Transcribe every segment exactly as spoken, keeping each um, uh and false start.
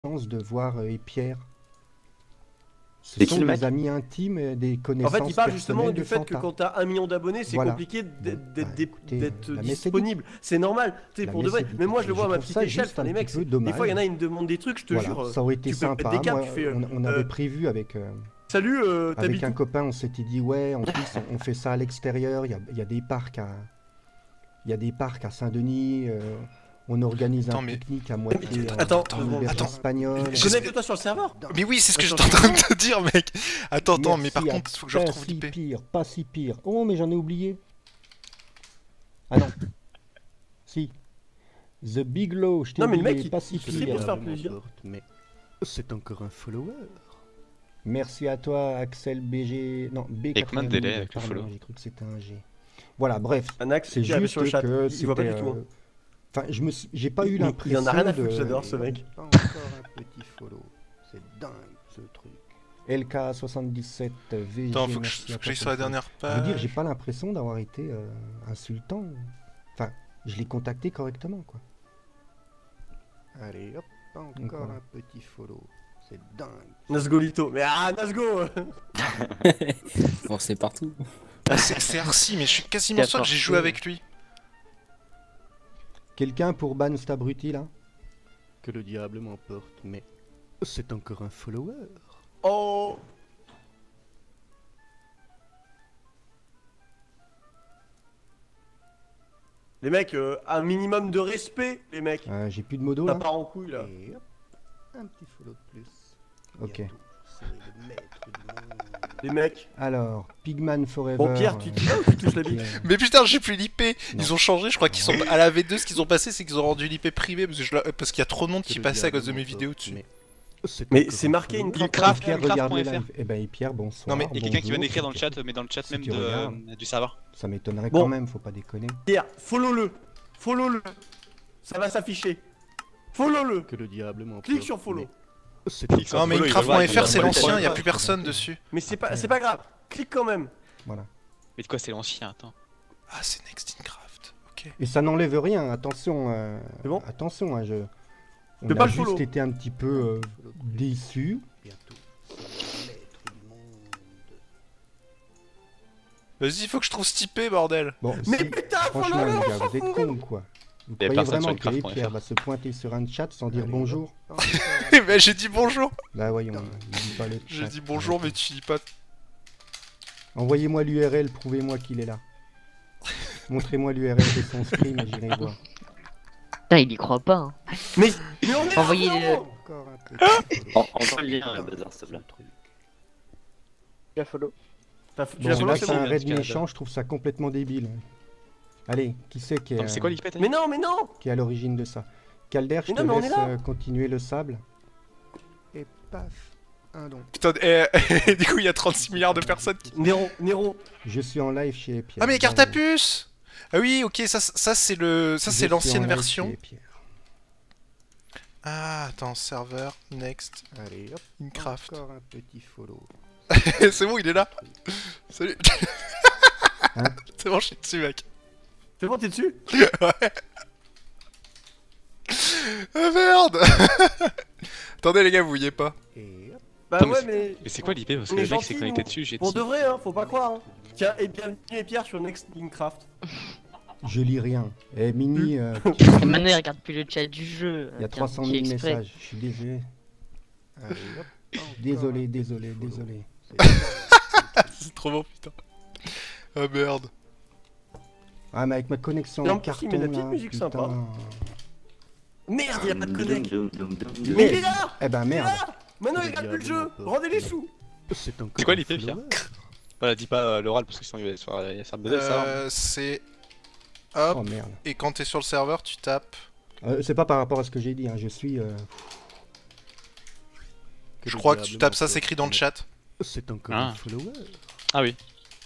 de voir euh, et Pierre. Ce C'est sont qui le des mec amis intimes, et des En connaissances. fait, il parle justement personnelles du de fait que Fanta. quand t'as un million d'abonnés, c'est Voilà. compliqué Bon, d'être bah, d'être- écoutez, d'être la messe est disponible. C'est normal, tu sais, La pour de messe vrai. est dite. Mais moi, je le vois à Je ma trouve petite ça échelle. juste Enfin, un les petit mecs, peu c'est- des fois, il y en a, dommage. ils me demandent des trucs, je te Voilà, jure. ça aurait été tu peux sympa. mettre des cartes, Moi, tu fais. euh, on, on avait euh, prévu avec, euh, Salut, euh, avec t'habites un où? copain, on s'était dit ouais, en plus on, on fait ça à l'extérieur. Il y a, il y a des parcs à, il y a des parcs à Saint-Denis. euh, on organise un Attends, mais- pique-nique à moitié en, Attends, en attends, auberge attends. espagnole. Je- Connecte-toi sur le serveur. Mais oui, c'est ce que Attends, j'étais en train de te dire, mec. Attends, attends, mais par Merci à contre, faut que je pas retrouve si l'I P. pire, pas si pire. Oh, mais j'en ai oublié. Ah non. Si. The Big Low, je t'ai Non, mais le oublié, mec, il- pas si il fait pire. pour faire plaisir. Mais c'est encore un follower. Merci à toi, Axel B G. Non, B. y a combien de délais avec le Pardon, follow? j'ai cru que c'était un G. Voilà, bref. Anax, C'est qui arrive juste sur le chat. que Il voit pas c'était, du tout. euh, Enfin, je me suis- j'ai pas eu Il- il l'impression. en a rien à foutre, de- j'adore ce mec. Pas encore un petit follow. C'est dingue ce truc. L K soixante-dix-sept V G. Attends, faut que merci je- à faut que toi j'aille sur la pour ça. dernière Je veux dire, page. j'ai pas l'impression d'avoir été euh, insultant. Enfin, je l'ai contacté correctement, quoi. Allez, hop, encore voilà. un petit follow. C'est dingue. Nasgolito. Mais ah, Nasgo. Bon, c'est partout. Ah, c'est c'est Arcy, mais je suis quasiment sûr que j'ai joué avec lui. Quelqu'un pour ban cet abruti là? Que le diable m'emporte, mais c'est encore un follower. Oh. Les mecs, euh, un minimum de respect, les mecs. Euh, j'ai plus de modo Ça là. part en couille là. Et hop, un petit follow de plus. Ok. Bientôt, je serai le maître du monde. Les mecs. Alors, Pigman Forever. Bon, Pierre, tu dis là ou tu touches la qui bite? est- Mais putain, j'ai plus l'I P. Non. Ils ont changé, je crois qu'ils sont à la V deux. Ce qu'ils ont passé, c'est qu'ils ont rendu l'I P privé parce que je la- parce qu'il y a trop de monde qui passait à cause de mes vidéos dessus. Mais, Mais c'est marqué une follow. craft. Pierre, Craft regarde les point F R. lives. Eh ben, et Pierre, bonsoir. Non, mais Il y a quelqu'un qui vient bonjour. d'écrire dans le chat, mais dans le chat Si même tu de, regardes. euh, du serveur. Ça m'étonnerait Bon. quand même, faut pas déconner. Pierre, follow-le. Follow-le. Ça va s'afficher. Follow-le. Que le diable m'emporte. Clique sur follow. C'est Clique sur Non, mais follow, il va Craft voir, point il F va R, c'est voir. l'ancien, il y a Ouais. plus personne dessus. Mais c'est pas, c'est pas grave. Clique quand même. Voilà. Mais de quoi c'est l'ancien, attends. Ah, c'est Next in Craft. Ok. Et ça n'enlève rien, attention. euh, C'est bon attention, hein, je. On Fais a pas le juste follow. été un petit peu euh, déçus. Vas-y, faut que je trouve ce typé, bordel. Bon, Mais si- putain, franchement, follow-le, les on gars, s'en vous êtes fout. cons, quoi. Vous Y a croyez personne vraiment sur que craft point F R. Pierre va se pointer sur un chat sans dire bonjour? Bah, j'ai dit bonjour. Bah voyons, il dit pas le J'ai chat. dit bonjour, mais tu dis pas. Envoyez-moi l'U R L, prouvez-moi qu'il est là. Montrez-moi l'U R L de son stream et j'irai voir. Putain, il y croit pas. Hein. Mais, mais on est là, Envoyez frérot. Encore un petit En- Envoie le lien, euh, Bazar, s'il te plaît. T'as follow. T'as tu Bon, l'as follow, là, c'est c'est un bon. raid Canada. méchant, je trouve ça complètement débile. Allez, qui c'est qui est, Attends, mais c'est quoi l'I P, t'as dit Mais non, mais non. qui est à l'origine de ça? Calder, je Mais te non, mais on laisse est là. euh, continuer le sable. Et paf, un don. Putain, eh, du coup, il y a trente-six milliards de personnes qui. Nero, Nero. Je suis en live chez Pierre. Ah, mais carte à puce. Ah oui, ok, ça, ça c'est le, ça Je c'est suis l'ancienne en live version. chez Pierre. Ah, attends, serveur, next, Allez, hop, Incraft. encore un petit follow. C'est bon, il est là. Salut. Hein? C'est bon, je suis dessus, mec. C'est bon, t'es dessus? Ouais. Ah merde. Attendez les gars, vous voyez pas. Et hop, Bah Attends, mais ouais, c'est- mais. Mais c'est quoi l'I P? Parce On que est le mec s'est gentils, connecté nous. dessus, j'ai Pour de vrai, hein, faut pas croire. Hein. Tiens, et bienvenue et Pierre sur Next in Craft. je lis rien. Eh, Mini, euh, Maintenant, il regarde plus le chat du jeu. il y a Tiens, trois cent qui mille exprès. messages, je suis désolé. Allez, hop, désolé, désolé, désolé. C'est trop bon, putain. Ah merde. Ah, mais avec ma connexion Et en en plus, il carton, met de la petite là, musique putain. sympa. Merde, y'a pas de Dum, connect. dum, dum, dum, dum. Mais il est là. Eh ben Il est merde. là. Maintenant, il regarde plus le jeu. Rendez les sous. C'est C'est quoi l'I P, Pierre? Voilà, dis pas euh, l'oral parce que sinon il va se faire, il va se faire buzzer, ça va. Euh, c'est hop, Oh merde. et quand t'es sur le serveur, tu tapes. Euh, c'est pas par rapport à ce que j'ai dit, hein. Je suis. euh, Je crois que tu tapes ça, c'est écrit dans le chat. C'est encore Ah. un follower. Ah oui.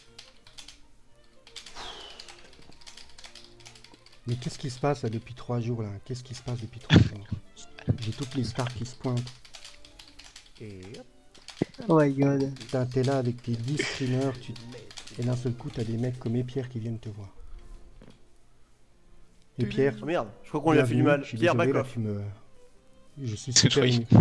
Mais qu'est-ce qui se passe là depuis trois jours là? Qu'est-ce qui se passe depuis trois jours? J'ai toutes les stars qui se pointent. Et hop. Oh my god. Putain, t'es là avec tes dix streamers, tu... et d'un seul coup t'as des mecs comme Pierre qui viennent te voir. Et Pierre, Oh merde, je crois qu'on lui a fait du bienvenue, mal. je suis Pierre, désolé, back là, off. tu me... Je suis C'est super joli. ému.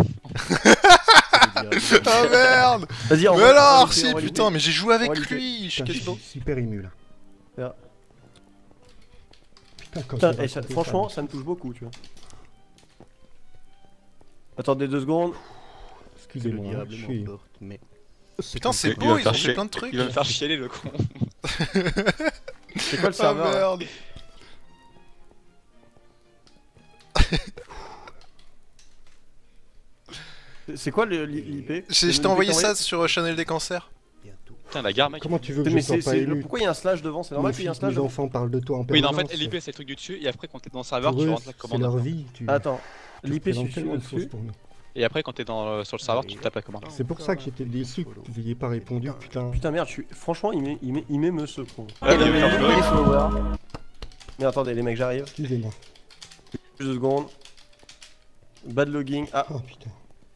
Ah merde. Vas-y, on Mais va- on va alors, lutter, si, on va putain, lutter. mais j'ai joué avec On va lutter. lui. Je suis Putain, je quasiment. suis super ému là. Ah. Putain, quand Putain, j'ai et ça- raconté franchement, ça me touche beaucoup, tu vois. Attendez deux secondes. Excusez-moi, hein, je suis... Putain, c'est Il va beau, me ils faire ont fait chier. plein de trucs. Il va me faire chialer le con. C'est quoi le Ah serveur là merde. C'est quoi le- l'I P J'ai- Je t'ai envoyé ça sur Chanel des cancers. Putain, la gare, mec. Comment tu veux que Mais je sois c'est, pas c'est- ému? pourquoi il y a un slash devant? C'est normal Mes qu'il y ait un fils, slash mes devant. enfants parlent de toi en Oui, permanence. non, en fait, l'I P c'est le truc du dessus, et après, quand t'es dans le serveur, Pour tu eux, rentres la c'est commande. leur vie. Tu... Attends, tu l'I P représentes suffit tellement de choses au-dessus. pour nous. Et après, quand t'es dans, euh, sur le serveur, tu tapes la commande. C'est pour ça que j'étais déçu que vous n'ayez pas répondu, putain. Putain, merde, je suis... franchement, il m'é- il m'é- il m'émeut ce con. Ah, il va me faire pleurer. Les followers. Mais attendez, les mecs, j'arrive. Excusez-moi. Plus deux secondes. Bad logging. Ah, Oh putain.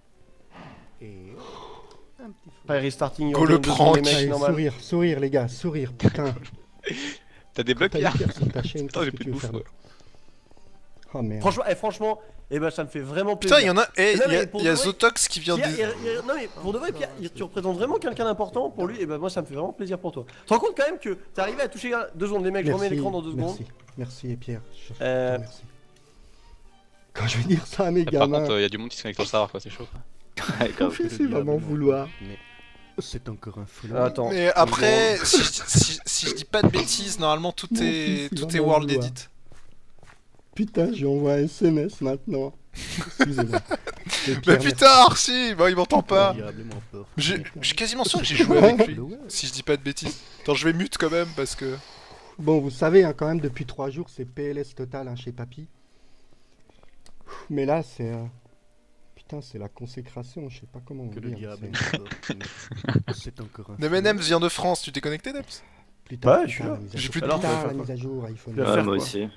pas restarting. Go le deux secondes, prank. les mecs, Allez, normal. sourire, sourire les gars, sourire, putain. T'as des bugs, T'as Pierre? des pierres sur ta chaîne, Attends, qu'est-ce j'ai que plus tu de veux bouffe. faire d'autre? Oh merde. Franchement, eh, franchement, eh ben ça me fait vraiment plaisir. Putain, il y en a. Eh, Non, il y a, mais pour il y a de vrai, Zotox qui vient Pierre, de. il- il- non mais pour de vrai, Pierre, il- tu représentes vraiment quelqu'un d'important pour lui, et ben moi ça me fait vraiment plaisir pour toi. Tu te rends compte quand même que t'es arrivé à toucher deux secondes, les mecs, je remets l'écran dans deux secondes. merci, merci et Pierre. Je- Euh, Merci. Quand je vais dire ça à mes Par gamins, contre, il y a du monde qui se connecte au serveur, quoi, c'est chaud. quoi. Ouais, grave. je sais vraiment vouloir. C'est encore un follow. Attends. Mais après, si je, si- si je dis pas de bêtises, normalement tout Mon est fils, il tout va est m'en world vouloir. edit. Putain, j'ai envoyé un S M S maintenant. Excusez-moi. Et Mais Pierre, putain, Archie, bah il m'entend pas. Agréablement fort. J'ai- Je suis quasiment sûr que j'ai joué avec lui. Si je dis pas de bêtises. Attends, je vais mute quand même parce que. merci. Bon, vous savez, hein, quand même, depuis trois jours, c'est P L S total hein, chez Papy. Mais là, c'est... euh, Putain, c'est la consécration, je sais pas comment Que vous le dire. diable c'est- m'emporte, mais c'est encore un M and M's vient de France, tu t'es connecté, Deps? Plus tard, Ouais, plus je suis tard, là. la mise à J'ai jour. plus de Plus Alors, tard, faut la faire mise à jour, iPhone. Je vais Ouais, faire moi quoi aussi.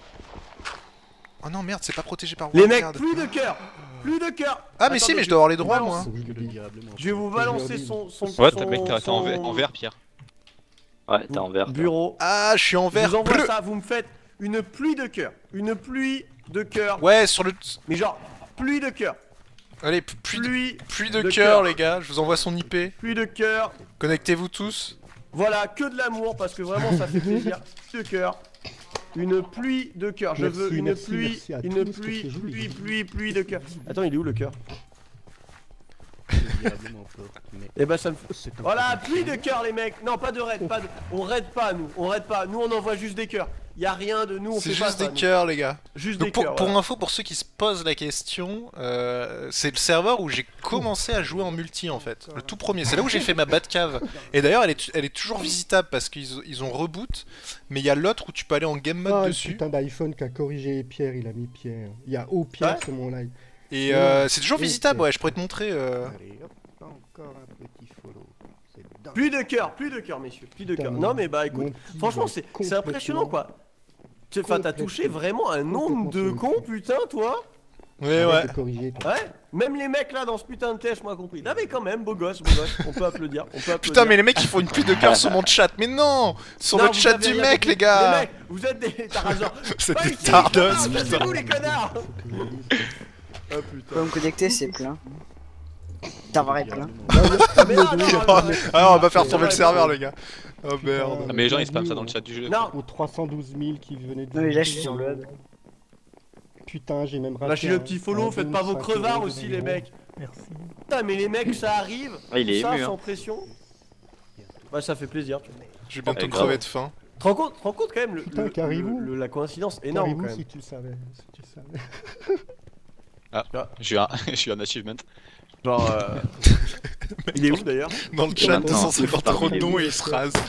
Oh non, merde, c'est pas protégé par Les mecs, Wildcard. plus de cœur, plus de cœur. Ah, mais si, Attendez, mais je dois avoir les droits, balance. moi. Faut que je Que le le dise. diable m'emporte. Je vais vous balancer son son Ouais, son- t'as mec, t'es t'es en, vert- en vert, Pierre. Ouais, t'es en vert. toi. bureau. Ah, je suis en Je vert vous envoie bleu. ça, vous me faites une pluie de cœur, une pluie de cœur. Ouais, sur le. Mais genre pluie de cœur, Allez, p- pluie de, pluie, pluie de de cœur, cœur. les gars. Je vous envoie son I P. pluie de cœur. Connectez-vous tous. Voilà, que de l'amour parce que vraiment ça fait plaisir. De cœur. Une pluie de cœur. Je Merci, veux une merci, pluie, merci à une tous, pluie, c'est joli. pluie, pluie, pluie de cœur. Attends, il est où le cœur? Que le diable m'emporte, mais Eh ben ça me fait. c'est encore Voilà, un pluie de follow. cœur les mecs. Non, pas de raid, pas de... on raid pas nous, on raid pas. Nous on envoie juste des cœurs. Y a rien de nous, on C'est fait pas juste ça, des nous. cœurs, les gars. Juste Donc des pour, cœurs. pour voilà. info, pour ceux qui se posent la question, euh, c'est le serveur où j'ai commencé à jouer en multi en fait. Le tout premier, c'est là où j'ai fait ma Batcave. Et d'ailleurs, elle est, elle est toujours visitable parce qu'ils ils ont reboot. Mais il y a l'autre où tu peux aller en game mode Ah, le dessus. putain d'iPhone qui a corrigé Pierre, il a mis Pierre. Il y a O Pierre Ouais. sur mon live. Et euh, c'est toujours Oui, visitable, c'est- ouais, je pourrais te montrer. euh. Allez, hop, encore un petit follow. C'est dingue. Plus de cœur, plus de cœur messieurs, plus de Putain, cœur. mon- Non mais bah écoute, mon petit franchement va c'est c'est complètement- impressionnant quoi. Tu- Enfin t'as touché complètement- vraiment un nombre de complètement cons putain toi. Ouais, Arrête ouais. de corriger, toi. Ouais, même les mecs là dans ce putain de test moi compris. Non mais quand même, beau gosse, beau gosse, on peut applaudir, on peut applaudir. Putain, mais les mecs ils font une pluie de cœur sur mon chat. Mais non, sur Non, le vous chat avez du rien mec, compris. les gars. Les mecs, vous êtes des tarasins. C'est Pas des ici, tardos, connards, putain. c'est vous les connards. Faut que je le dise. Oh putain. Faut me connecter, c'est plein. Ça va être plein. Ah, mais non, non, non, non. Ah, on va faire tomber le serveur, les gars. Oh merde. Ah, mais les gens ils spamment ça dans le chat du jeu. Non, Aux trois cent douze mille qui venaient de... Non mais là je suis sur le web. Putain, j'ai même raté lâchez le un- petit follow, un faites pas vos cinq crevards euros aussi de les euros. mecs. Merci. Putain mais les mecs ça arrive. Ah, il est ça ému, sans hein. pression. Bah ça fait plaisir. Tu vois. Je vais bientôt Ouais, grave. crever de faim. Te rends compte, te rends compte quand même le, Putain, le- Caribou. le- le- la coïncidence énorme Caribou, quand même. si tu le savais, si tu le savais. J'ai eu un, j'ai eu un achievement. Genre euh... il est où d'ailleurs? Dans le chat, Attends, deux cent cinquante c'est euros de pas dons et il se rase.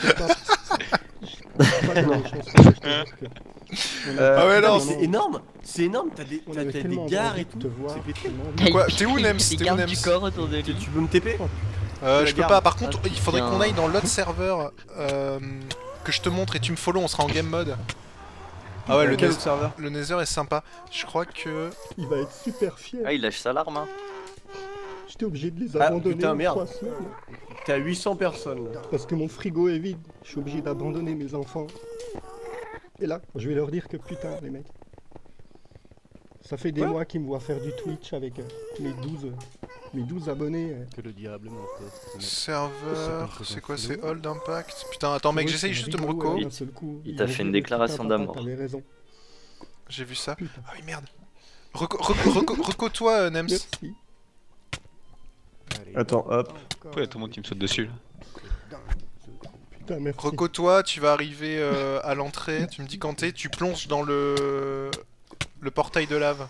Euh, Ah ouais, putain, non, mais c'est énorme, c'est énorme, t'as des, On t'as- avait t'as des tellement gares envie et de tout. te voir, C'est pété. tellement envie. Quoi, t'es où, Nems? Des T'es où, gardes Nems? du corps autour de Tu, lui. tu peux me T P? Euh, la je peux garde. pas, par contre, Ah, il faudrait putain. qu'on aille dans l'autre serveur. Euh, que je te montre et tu me follow, on sera en game mode. Ah ouais, le, Quel Nether- autre serveur? le Nether est sympa. Je crois que. Il va être super fier. Ah, il lâche sa larme, hein. J'étais obligé de les Ah, abandonner putain, en merde. trois semaines. T'es à huit cents personnes là. Parce que mon frigo est vide. Je suis obligé d'abandonner mes enfants. Et là, je vais leur dire que putain, les mecs. Ça fait des Ouais. mois qu'ils me voient faire du Twitch avec euh, mes douze, euh, mes douze abonnés. euh. Que le diable m'emporte. Serveur, c'est quoi, c'est Hold Impact? Putain, attends mec, Ouais, j'essaye c'est juste de me rigolo, reco. ouais, d'un seul coup. il t'a Ils fait m'ont une dit, déclaration putain, papa, d'amour. T'avais raison. J'ai vu ça. Putain. Ah oui, merde. Reco, reco, reco, reco-toi, euh, Nems. Merci. Attends, hop. Pourquoi y'a tout le monde qui me saute dessus là? Putain, merci. Reco-toi, tu vas arriver euh, à l'entrée, tu me dis quand t'es, tu plonges dans le... le portail de lave.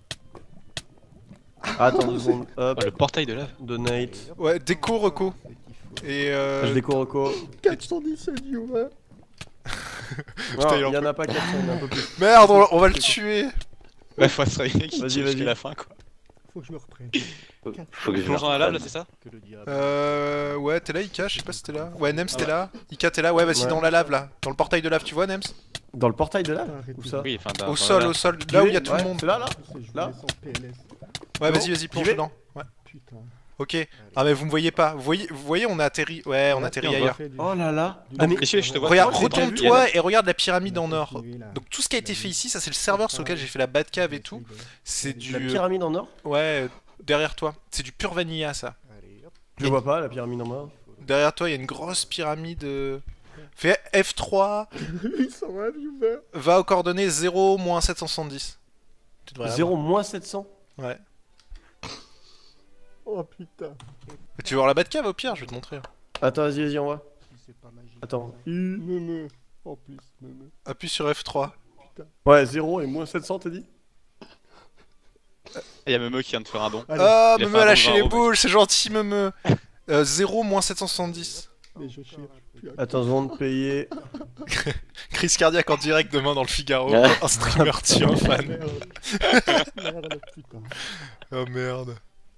Attends deux secondes, hop. Ah, le portail de lave. Donate. Ouais, déco, reco. Et euh... Je déco reco. quatre cent dix-sept viewers. Non, il il en y en peut- a pas quatre cents, il y en a un peu plus. Merde, on, on va le tuer. Ouais, faut se réveiller qui Vas-y, tire jusqu'à vas-y. la fin quoi. Faut que je me reprenne. Faut, faut que je Plonge dans la lave là, reprenne. c'est ça? Que le diable. Euh... Ouais, t'es là, Ika, je sais pas si t'es là. Ouais, Nems, Ah t'es ouais. là. Ika, t'es là. Ouais, vas-y, Ouais. dans la lave, là. Dans le portail de lave, tu vois, Nems? Dans le portail de là Arrête Où de- ça? Oui, enfin, dans- Au dans sol, la au lave. sol. Là où il y a Ouais, tout le monde. C'est là, là Je voulais Là sans P L S. Ouais, bon, vas-y, vas-y, j'y plonge vais dedans. Ouais. Putain. Ok. Ah, mais vous me voyez pas. Vous voyez, vous voyez on a atterri. Ouais, on a atterri on voit. ailleurs. Fait du- Oh là là. du- Ah, mais- Messieurs, je te vois. Regarde, Moi, j'ai déjà vu, retourne-toi et regarde la pyramide en On a or. continué, là. Donc tout ce qui a été fait ici, ça c'est le serveur sur lequel j'ai fait la Batcave et tout. C'est du... La pyramide en or? Ouais, derrière toi. C'est du pur vanilla, ça. Allez, hop. Je vois pas la pyramide en or. Derrière toi, il y a une grosse pyramide. euh, Fais F trois, huit cent vingt viewers. va aux coordonnées zéro moins sept cent soixante-dix. Tu devrais zéro moins sept cents. l'avoir. Ouais. Oh putain. Tu veux voir la Batcave au pire, je vais te montrer. Attends, vas-y, vas-y, on va. C'est pas magique. Attends. Me me. En plus, me me. Appuie sur F trois. Ouais, zéro et moins sept cents, t'as dit? Il y a Meme qui vient de faire un don. Allez, Ah, il a me fait un me don lâcher de les vingt euros, boules, c'est gentil, me me. Euh, zéro moins sept cent soixante-dix. mais je cherche plus à- Attends, seconde, payer. Crise cardiaque en direct demain dans le Figaro. Ouais. Un streamer tue un fan. Merde. Merde, putain. Oh merde.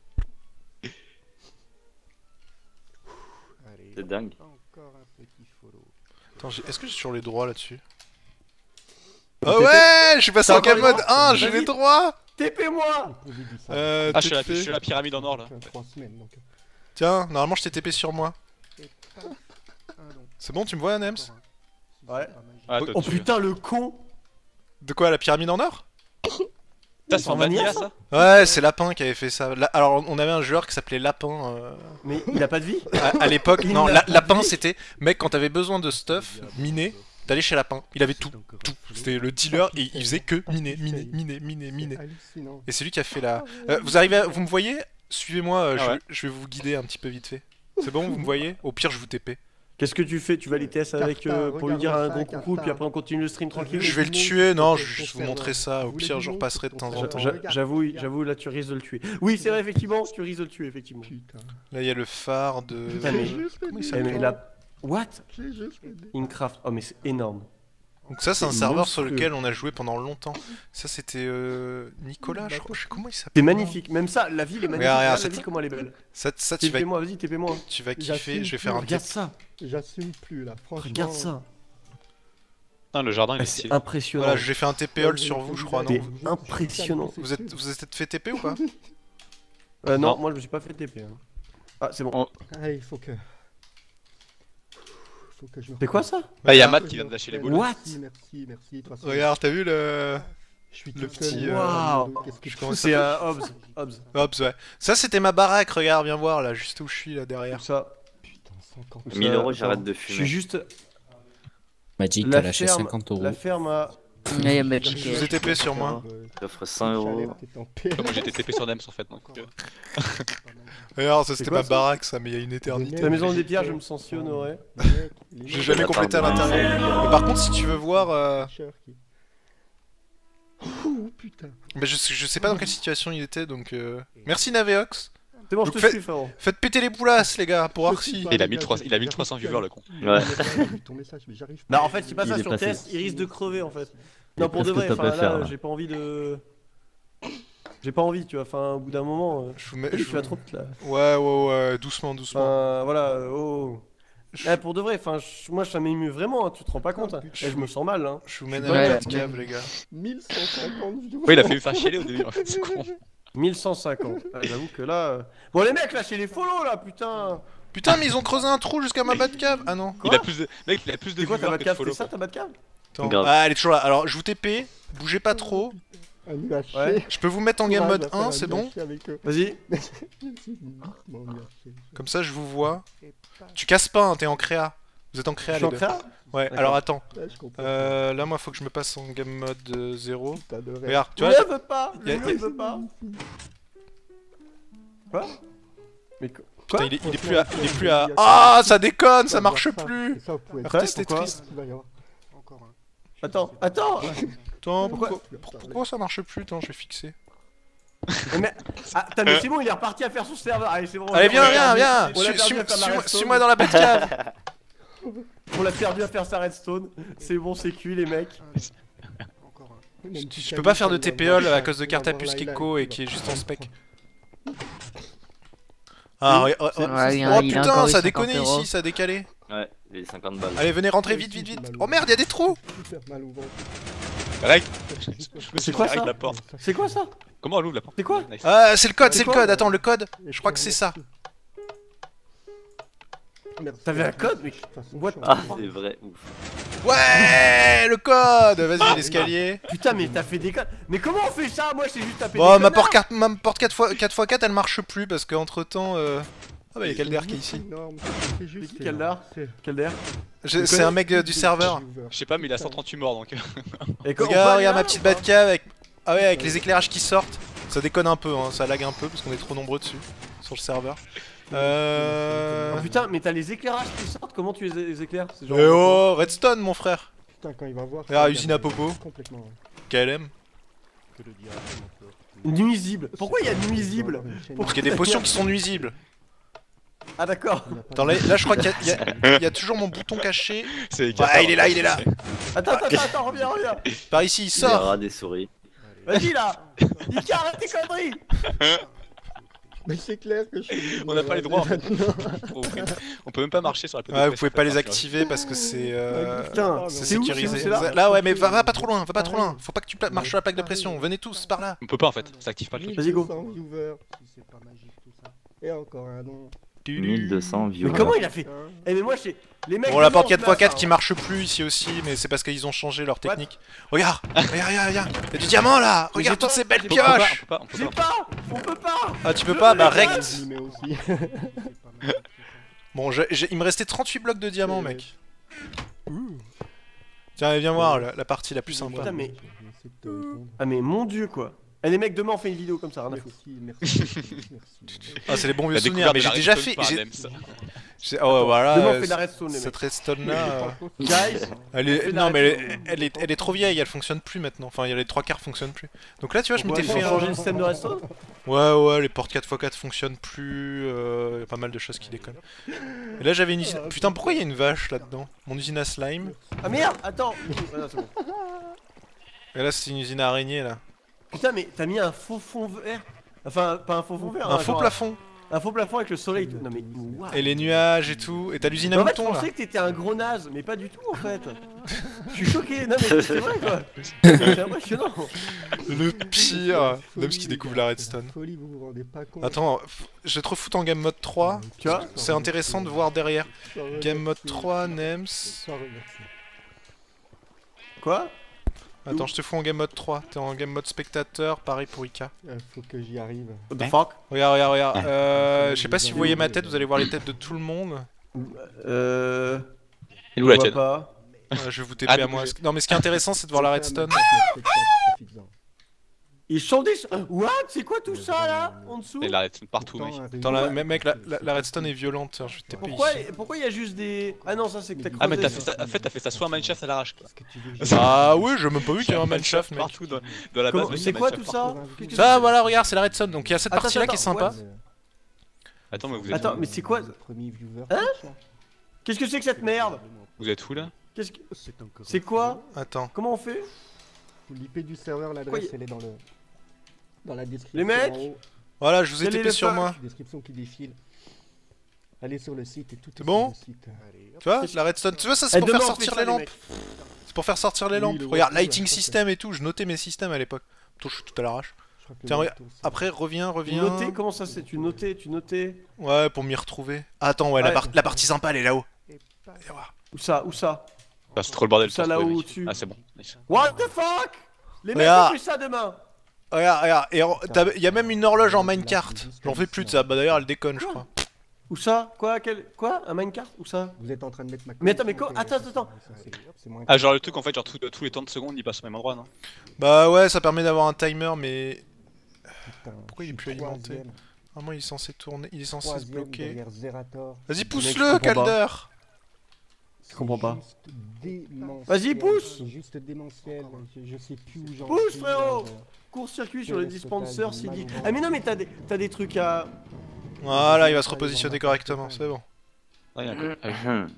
allez, C'est hop. dingue. Encore un petit follow. Attends, j'ai- est-ce que j'ai sur les droits là-dessus? Oh ouais, je suis passé T'as en game encore les mode droits un, j'ai Vas-y. les droits. T P-moi! J'ai dit ça. Euh, Ah, je suis à la- T P. je suis à la pyramide en or là. Donc, euh, trois semaines, donc. Tiens, normalement je t'ai T P sur moi. Et pas un don. C'est bon, tu me vois, Nems? Encore un. Si Ouais. c'est pas magique. Ah, toi, Oh tu- putain, le con! De quoi, la pyramide en or? Ça, c'est en vanilla ça? Ouais, c'est Lapin qui avait fait ça. La- Alors, on avait un joueur qui s'appelait Lapin euh, Mais il a pas de vie? à, à l'époque. Il Non, n'a la- pas Lapin dit. c'était, mec, quand t'avais besoin de stuff miné, t'allais chez Lapin. Il avait tout, tout. C'était le dealer et il faisait que miner, miner, miner, miner, miner. Hallucinant. Et c'est lui qui a fait la. Euh, vous arrivez, à... vous me voyez? Suivez-moi, euh, Ah je, ouais. je vais vous guider un petit peu vite fait. C'est bon, vous me voyez? Au pire, je vous T P. Qu'est-ce que tu fais? Tu vas les T S avec Carta, euh, pour lui dire un regarde gros ça, coucou, Carta. puis après on continue le stream tranquille. Je vais le du monde, tuer, non, ton je vais juste vous serveur. montrer ça. Au Vous voulez pire, du je monde, repasserai de ton temps en serveur. temps. J'a- Regarde, J'avoue, regarde. j'avoue, là tu risques de le tuer. Oui, c'est vrai, effectivement, tu risques de le tuer, effectivement. Putain. Là, il y a le phare de. Putain, mais- J'ai juste fait Comment il des- Eh, s'appelle mais là. What? J'ai juste fait des- Incraft. Oh, mais c'est énorme. Donc ça, c'est un C'est serveur sur monstrueux. lequel on a joué pendant longtemps. Ça, c'était euh, Nicolas, je crois. Je sais comment il s'appelle. C'est magnifique. Même ça, la ville est magnifique. Regarde, Regarde regarde, la ville, comment elle est belle. Ça, ça tu, vas, T P-moi, vas-y, T P-moi. tu vas kiffer. J'assume Je vais faire un Regarde test. ça. J'assume plus là, franchement. Regarde ça. Putain, le jardin il Ah, est C'est stylé. impressionnant. Voilà, j'ai fait un T P all sur vous, je crois, non? T'es impressionnant. Vous êtes, vous êtes fait T P ou pas? Euh, non, Non. moi je me suis pas fait T P. hein. Ah, c'est bon. Oh. Ah, il faut que. Faut que je me. C'est quoi ça? Bah, il y a Ah, Matt qui vient de lâcher les boules. What? Merci, merci, merci. de toute façon, Regarde, t'as vu le. Je suis le tout petit, seul. euh, Waouh. Qu'est-ce que je je commence C'est un Hobbs. Hobbs. Hop, ouais. Ça, c'était ma baraque, regarde, viens voir là, juste où je suis là derrière. Tout ça. Putain, cinquante. tout mille ça, euros, attends. j'arrête de Je suis fumer. juste. Magic La a lâché ferme- cinquante euros. La ferme à. Il y a Magic. Je vous ai T P sur moi. J'offre cent euros. Moi j'ai été T P sur Nems en fait. Donc, euh, Regarde, ça C'est c'était quoi, ma ça baraque, ça, mais il y a une éternité. La maison des pierres, je me sens si honoré. J'ai jamais La complété à part de- l'intérieur. Mais par contre, si tu veux voir. euh, Oh putain. bah, je, sais- je sais pas dans quelle situation il était, donc. euh, Merci Naveox. C'est bon, je Donc te fais- suis, frérot. Faites péter les boulasses, les gars, pour Arcy. il a mille trois cents il a mille trois cents viewers le con. Ouais. Ton message, mais j'arrive Bah, en fait, c'est pas Il ça est sur passé. test, il risque de crever en fait. Il Non, est pour de presque vrai, top enfin à faire, là, là. j'ai pas envie de. J'ai pas envie, tu vois, enfin, au bout d'un moment. euh, Je vous mets. Je je suis à vous- trop vite là. Ouais, ouais, ouais, doucement, doucement. Enfin, voilà, euh, oh. Eh, pour de vrai, enfin, je- moi ça m'émeut vraiment, hein, tu te rends pas compte. hein. Et je me sens mal, hein. Je vous mène je à suis la pas- petite cave, les gars. mille cent cinquante vidéos. Oui, il a fait me faire chialer au début en fait, c'est con. mille cent cinquante. Ah, j'avoue que là. euh, Bon, les mecs, lâchez les follow là, putain. Putain, mais ils ont creusé un trou jusqu'à ma Batcave. Ah non. Il a plus de. Mec, il a plus de C'est quoi ta viewers que de Batcave? follow. C'est ça ta Batcave? Attends. Grave. Ah, elle est toujours là. Alors, je vous T P, bougez pas trop. Un U H C. Ouais. Je peux vous mettre en game Courage mode à faire un, c'est U H bon? C avec eux. Vas-y. Bon, U H C. Comme ça, je vous vois. Tu casses pas, hein, t'es en créa. Vous êtes en Je créa, suis les en deux. créa. Ouais, D'accord. alors attends. Ouais, je comprends. Euh, là, moi, faut que je me passe en game mode euh, zéro. Putain de rêve. Regarde, tu Tu vois, ne veut pas. y a- Le il veut pas. Quoi? Mais quoi? putain, il est, il est plus à... Il est plus à... Ah, ça déconne, ça marche plus. Ça, vous pouvez Alors, Ouais, tester pourquoi triste. Il va y avoir encore un. Attends, attends. Attends, Pourquoi pourquoi, pour- pourquoi ça marche plus? Attends, je vais fixer. Mais ah, putain, mais c'est bon, il est reparti à faire son serveur. Allez, c'est bon. Allez, on viens, l'a viens, perdu. viens. On l'a Suis- perdu à suis- faire la suis- redstone. Suis-moi dans la Batcave. On l'a perdu à faire sa redstone. C'est bon, c'est cuit, les mecs. Encore un. Même si Je ça peux pas dit faire de qu'il va T P O L avoir à cause de il va avoir Cartapus l'highlight, Keko il et va qui est juste en spec. prendre. Ah, ouais, oh, oh, Ouais, il y a- oh, il a putain, encore eu ça a cinquante déconné euros. ici, ça a décalé. Ouais, les cinquante balles. Allez, venez rentrer vite, vite, vite. Oh merde, y'a des trous. Super mal au ventre. Règle. Je me C'est suis quoi fait ça avec la porte. C'est quoi ça? Comment elle ouvre la porte? C'est quoi? Nice. Ah, c'est le code, C'est c'est le quoi code. Attends, le code. Et Je crois que c'est ça. Merci. T'avais un code, mais. De toute façon, What je suis Ah, en- c'est vrai, ouf. Ouais, le code. Vas-y, l'escalier. Putain, mais t'as fait des codes. Mais comment on fait ça? Moi, j'ai juste tapé Bon, des ma connards. porte quatre, ma porte quatre fois quatre, elle marche plus parce qu'entre temps. Euh... Ah, bah, y'a Calder qui est ici. Énorme. C'est juste. C'est qui, Calder? C'est- Calder. Je- C'est un mec euh, du serveur. Je sais pas, mais il a cent trente-huit morts donc. Et quand- on peut Regarde, aller regarde là, ma ou petite pas Batcave avec. Ah ouais, avec les éclairages qui sortent. Ça déconne un peu, hein, ça lag un peu parce qu'on est trop nombreux dessus sur le serveur. Euh. Oh putain, mais t'as les éclairages qui sortent, comment tu les, les éclaires? C'est genre- Eh oh, Redstone, mon frère. Putain, quand il va voir. Regarde, ça, usine il à va- popo. Complètement. ouais. K L M. Que le diable m'emporte. Nuisible. Pourquoi il y a nuisible? Parce qu'il y a des potions qui sont nuisibles. Ah d'accord. Attends, là, là je crois qu'il y, a- il y a- il y a toujours mon bouton caché. C'est Ouais, il est là, il est là. Attends, attends, attends, attends, reviens, reviens. Par ici, il Des sort. rats, des souris. Vas-y là. Ika, arrête tes conneries. Mais c'est clair que je suis. On n'a pas les droits, en fait. Maintenant. On peut- On peut même pas marcher sur la plateau. Ouais, vous pouvez pas les activer parce que c'est euh, Putain, Ah, c'est c'est où, sécurisé. c'est où, c'est là Là, ouais, mais va, va pas trop loin, va pas trop loin. Faut pas que tu pla- marches sur la plaque de pression. Venez tous par là. On peut pas en fait, ça active pas le truc. Vas-y, go. mille deux cents viewers, si c'est pas magique tout ça. Et encore un nom. mille deux cents Mais viewers. comment il a fait? Eh mais moi je sais. Les mecs. Bon, la porte demandent, quatre fois quatre là, qui marche plus ici aussi, mais c'est parce qu'ils ont changé leur technique. Regarde, regarde, regarde, regarde. Y'a du diamant là. Mais Regarde j'ai toutes pas- ces belles j'ai On peut pas, pioches. on peut pas, on peut J'ai pas. pas. On peut pas. Ah, tu peux pas, bah rect. Mais aussi. Bon, j'ai- j'ai- il me restait trente-huit blocs de diamants, mec. Tiens, viens voir la, la partie la plus sympa. Putain, mais- J'essaie de te répondre. Ah mais mon dieu quoi. Eh les mecs, demain on fait une vidéo comme ça, rien à foutre. Merci, merci, merci. Ah, c'est les bons vieux La souvenirs, découverte mais de j'ai la déjà redstone fait. par j'ai- Adem, ça. j'ai- Oh, voilà. Demain on euh, fait de la redstone les Cette mecs. redstone là. Guys, Elle On est... fait de Non la mais elle redstone. est... Elle, est... elle est trop vieille, elle fonctionne plus maintenant. Enfin, il y a les trois quarts fonctionnent plus. Donc là, tu vois, je pourquoi m'étais ils ont fait changé un... le système de redstone? Ouais, ouais, les portes quatre fois quatre fonctionnent plus. Il y a pas mal de choses qui déconnent. Et là, j'avais une usine. Putain, pourquoi il y a une vache là-dedans? Mon usine à slime. Ah merde, attends. Ah, non, c'est bon. Et là, c'est une usine à araignées là. Putain mais t'as mis un faux fond vert. Enfin pas un faux fond vert. Un hein, faux genre plafond. Un faux plafond avec le soleil. Non mais what? Et les nuages et tout. Et t'as l'usine Mais à en fait je moutons là. pensais que t'étais un gros naze, mais pas du tout en fait. Je suis choqué, non mais c'est vrai quoi. C'est impressionnant. Le pire. Dom qui découvre la redstone. Folie, vous vous rendez pas compte. Attends, f- je vais te refoutre en game mode trois. Tu vois? C'est intéressant de voir derrière. Sois Game mode remercié. trois, Nems. Sois remercié. Quoi? Attends, je te fous en game mode trois. T'es en game mode spectateur, pareil pour Ika. Euh, Faut que j'y arrive. What the fuck? Regarde, regarde, regarde. Euh, je sais pas si vous voyez ma tête, vous allez voir les têtes de tout le monde. Euh. Il est Je où la vois tienne? pas. Euh, je vais vous T P Ah, à donc moi. j'ai- Non, mais ce qui est intéressant, c'est de voir la redstone. Ils sont des. What? C'est quoi tout ça là? En dessous? Il arrête partout, mec. Attends, la, mais mec, la, la- la redstone est violente. Tiens, je vais te taper Pourquoi ici. pourquoi il y a juste des. Ah non, ça c'est que t'as creusé. Ah, mais t'as fait ça. ça, en fait, t'as fait ça soit un mineshaft à l'arrache quoi. Ah ouais, j'ai même pas vu qu'il y avait un mineshaft, mec. Partout dans, dans la Comment- base. C'est mais quoi t'as tout mineshaft ça? partout. Qu'est-ce que Ça, c'est? voilà, regarde, c'est la redstone. Donc il y a cette Attends, partie-là qui est attends, sympa. what? Attends, mais vous êtes Attends, où mais c'est quoi? Premier viewer. Hein Qu'est-ce que c'est que cette merde? Vous êtes où là? Qu'est-ce que. C'est encore. C'est quoi? Attends. Comment on fait? L'I P du serveur, Quoi, l'adresse, y- elle est dans le. Dans la description. Les mecs en haut. Voilà, je vous ai Quel est T P le sur fuck? moi. Description qui défile. Allez sur le site et tout est bon sur le site. Tu vois, la redstone. Tu vois, ça c'est Eh, pour demain, faire on fait sortir ça, les lampes. mecs. C'est pour faire sortir les Oui, lampes. le Regarde, retour, lighting là, ça, system et tout. Je notais mes systèmes à l'époque. Attends, je suis tout à l'arrache. Je crois que Tiens, le regarde. retour, c'est- Après, reviens, Tu reviens. notais? Comment ça c'est? Tu notais? Tu notais? Ouais, pour m'y retrouver. Attends, ouais, la, Ouais. par- la partie sympa, elle est là-haut. Viens voir. Où ça? Où ça? Ah, c'est trop le bordel. Ça, pour là trouver, où mec. au-dessus. Ah, c'est bon. Nice. What the fuck? Les mecs Regarde. on fait ça demain! Regarde, regarde, et en- t'as- y a même une horloge en minecart. J'en fais plus de ça, bah d'ailleurs elle déconne, je crois. Où ça? Quoi? Quel... Quoi? Un minecart? Où ça? Vous êtes en train de mettre ma Mais attends, mais connexion, quoi- attends, c'est- attends, c'est- c'est moins Ah, genre le truc en fait, genre tous, tous les temps de secondes il passe au même endroit, non? Bah ouais, ça permet d'avoir un timer, mais Putain, pourquoi il est je plus suis alimenté? troisième, Normalement il est censé tourner, il est censé se troisième bloquer. derrière Zerator. Vas-y, je pousse-le, comprends pas. Calder! Je comprends pas. Juste démentiel, Vas-y, pousse. c'est juste démentiel, je, je sais plus où j'en Pousse, suis, frérot. là, Court-circuit sur les Total, dispensers, du c'est mal dit. au ventre. Ah, mais non, mais t'as des, t'as des trucs à. Voilà, il va se repositionner correctement, c'est bon. Ah, il y a un coup. Ah, oui.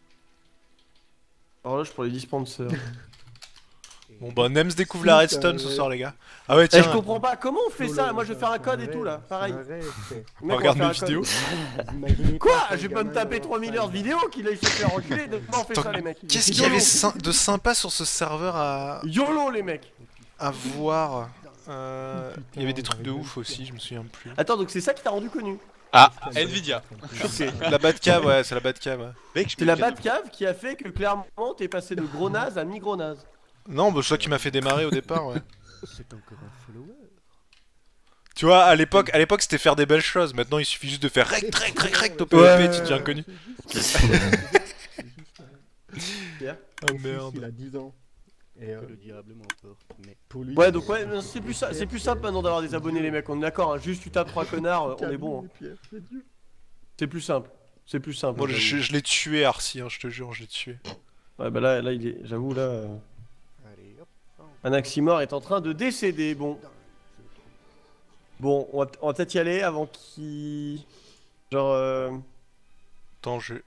Horloge pour les dispensers. Bon bah Nems découvre la Putain, redstone ce ouais. soir les gars. Ah ouais Eh, tiens, je comprends pas, comment on fait ça? Moi je vais faire un code et tout là, pareil. on Mec, regarde va mes faire un vidéos. code. Quoi? Je vais pas me taper trois mille heures de vidéo qu'il a essayé de faire reculer. Comment on fait ça, les mecs? Qu'est-ce qu'il y avait sy- de sympa sur ce serveur à, YOLO, les mecs! à voir? Euh, Il y avait des trucs de ouf aussi, je me souviens plus. Attends, donc c'est ça qui t'a rendu connu? Ah, Nvidia. La Batcave, ouais, c'est la Batcave. Ouais. Mec, je C'est la Batcave qui a fait que clairement t'es passé de gros naze à mi-gros naze. Non, bah c'est ça qui m'a fait démarrer au départ, ouais. C'est encore un follower. Tu vois, à l'époque, à l'époque c'était faire des belles choses. Maintenant, il suffit juste de faire rec, rec, rec, rec, top Ouais. P V P, tu deviens connu. Oh Il merde. a dix ans. Et euh, Que le diable m'emporte. Mais pour lui, Ouais, donc ouais, non, c'est plus, ça- c'est plus simple maintenant d'avoir des abonnés, les mecs, on est d'accord, hein. Juste tu tapes trois connards, euh, on est bon. hein. C'est plus simple. C'est plus simple. Moi, je, j'avoue. je l'ai tué, Arcy, hein, je te jure, je l'ai tué. Ouais, bah là, là il est. J'avoue, là. euh, allez hop. Anaximor est en train de décéder. Bon. Bon, on va, on va peut-être y aller avant qu'il. Genre. Euh... Attends, je...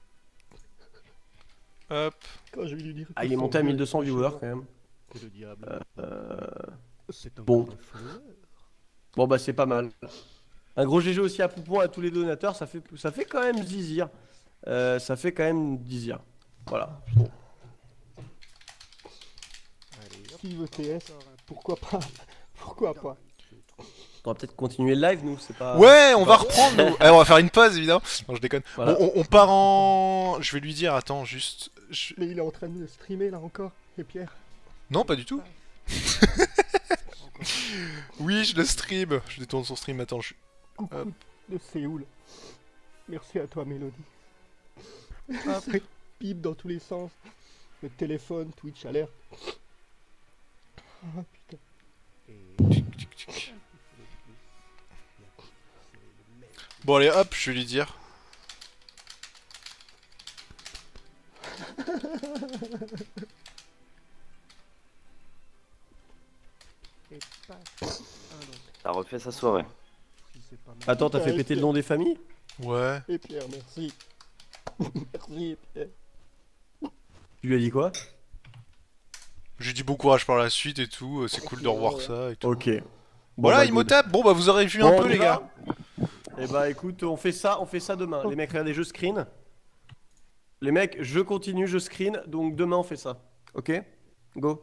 Hop. quand je vais lui dire Ah, que il est son monté à jeu mille deux cents est viewers chaud, quand même. Que le diable Euh, m'emporte. C'est bon. encore un follower. Bon, bah c'est pas mal. Un gros G G aussi à Poupon, à tous les donateurs, ça fait, ça fait quand même zizir. Euh, ça fait quand même zizir. Voilà. Bon. Allez hop. Qui veut T S, pourquoi pas? Pourquoi pas? On va peut-être continuer le live, nous, c'est pas. Ouais, on va reprendre, nous. Eh, on va faire une pause, évidemment. Non, je déconne. Voilà. On, on- on part en... Je vais lui dire, attends, juste... je- Mais il est en train de streamer là encore, et Pierre. Non, pas du tout. Oui, je le stream. Je détourne son stream, attends, je... Coucou Hop. de Séoul. Merci à toi, Mélodie. Hop. Pipe dans tous les sens. Le téléphone, Twitch alerte. Ah putain. Bon, allez, hop, je vais lui dire. T'as refait sa soirée. Attends, t'as fait péter le nom des familles? Ouais. Et Pierre, merci. Merci, Pierre. Tu lui as dit quoi? Je lui dis bon courage par la suite et tout. euh, C'est cool de revoir ça et tout. Ok. Bon, Voilà, bah, il good. me tape. Bon, bah, vous aurez vu Bon, un on peu, y les va gars. Eh bah écoute, on fait ça, on fait ça demain. Les mecs, regardez, je screen. Les mecs, je continue, je screen. Donc demain, on fait ça. Ok? Go.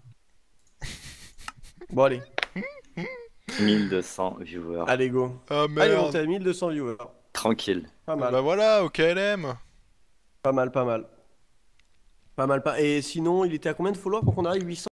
Bon, allez. mille deux cents viewers. Allez, go. Ah, Allez, on merde. est à mille deux cents viewers. Tranquille. Pas Ah, mal. bah voilà, au K L M. Pas mal, pas mal. Pas mal, pas. Et sinon, il était à combien de followers pour qu'on arrive huit cents?